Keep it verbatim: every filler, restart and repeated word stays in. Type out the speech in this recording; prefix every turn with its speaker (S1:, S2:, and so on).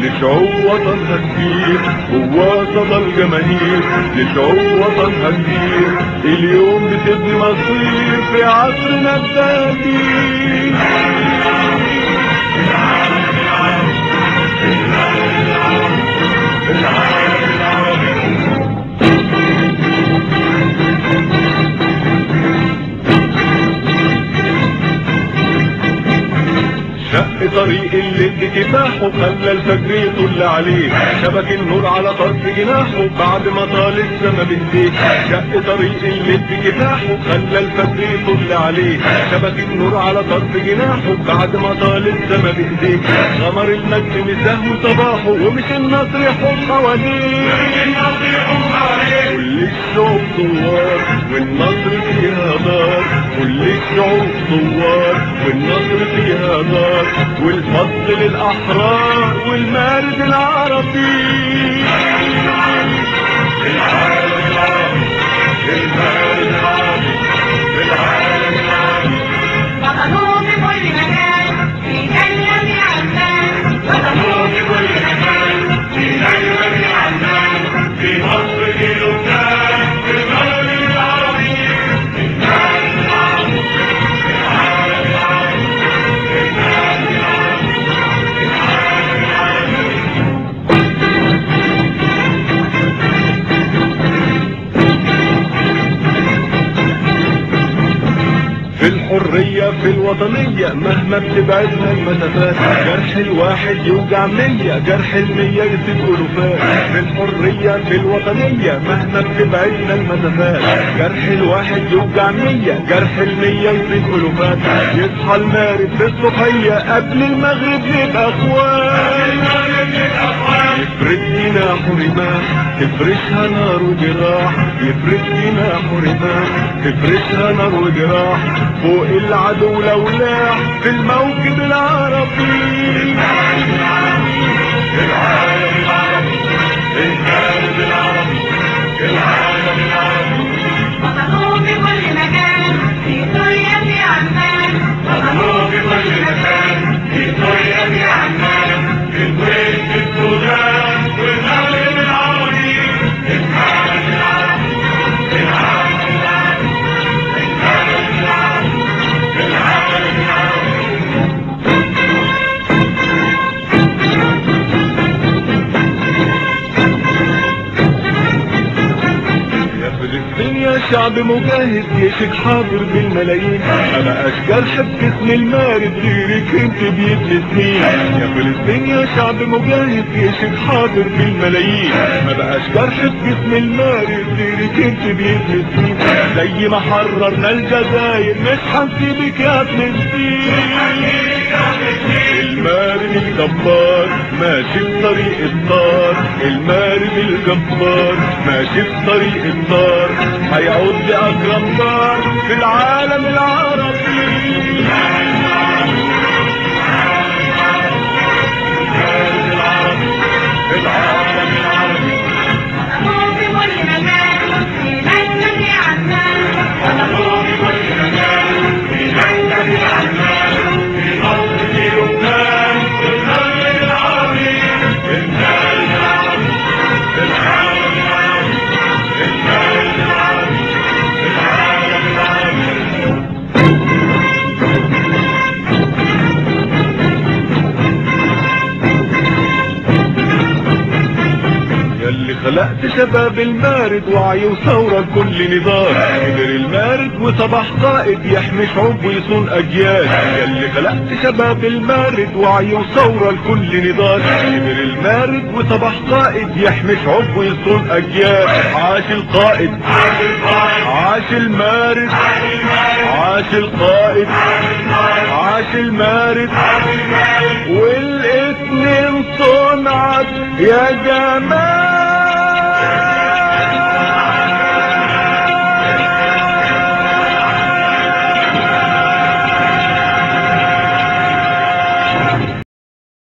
S1: لشعوب وطنها كتير، هو صدى الجماهير لشعوب وطنها كتير. اليوم بتبني مصير في عصرنا الذهبي. شق طريق اللي بكفاحه خلى الفجر يطل عليه، شبك النور على طرف جناحه بعد ما طال السما بايديه. شق طريق اللي بكفاحه خلى الفجر يطل عليه، شبك النور على طرف جناحه بعد ما طال السما بايديه. غمر المجد مساه صباحه ومش النصر يحوم حواليه، كل الشعوب ثوار والنصر فيها دار، كل الشعوب ثوار والنصر فيها دار. والفضل للأحرار والمارد العربي. العالم العربي المارد العربي العالم العربي.
S2: وطنوا في كل مكان في جنة عمان، وطنوا في كل مكان في جنة عمان،
S1: في مصر في لبنان في المارد العربي المارد العربي العالم العربي. في الحرية في الوطنية مهما بتبعدنا المسافات، جرح الواحد يوجع مية، جرح المية يزيد ألوفات. في الحرية في الوطنية مهما بتبعدنا المسافات، جرح الواحد يوجع مية، جرح المية يزيد ألوفات. يصحى المارد في الصبحية قبل المغرب نبقى اخوان، يفرد جناحه رماح تفرشها نار وجراح، يفرد جناحه رماح تفرشها نار وجراح. فوق العدو لو لاح في الموكب العربي. العالم العربي العالم العربي العالم العربي العالم العربي.
S2: وطنوا في كل مكان في سوريا في عمان،
S1: وطنوا في كل مكان في سوريا في عمان، في الكويت في السودان والمغرب العربي. العالم العربي العالم العربي العالم العربي العالم العربي. يا فلسطين يا شعب مجاهد جيشك حاضر بالملايين، ما بقاش جرح بجسم المارد غيرك انت بيبني سنين. يا فلسطين يا شعب مجاهد جيشك حاضر بالملايين، ما بقاش جرح بجسم المارد غيرك انت بيبني سنين. زي ما حررنا الجزائر مش هنسيبك يا فلسطين. المارد الجبار ماشي في طريق النار، المارد الجبار ماشي في طريق النار، هيعود لأكرم دار في العالم العربي. العالم العربي العالم العربي.
S2: وطنوا في كل مكان في جنة عمان،
S1: وطنوا في كل مكان في جنة عمان، في مصر في لبنان في المغرب العربي المارد العربي العالم العربي المارد العربي العالم العربي. ياللي خلقت شباب المارد وعي وثورة كل نضال، قدر المارد وصباح قائد يحمي شعوب ويصون أجيال. ياللي خلقت شباب المارد وعي وثورة لكل نضال، قدر المارد وصباح قائد يحمي شعوب ويصون أجيال. عاش القائد عاش المارد عاش القائد عاش المارد، والاتنين صنعت يا جمال.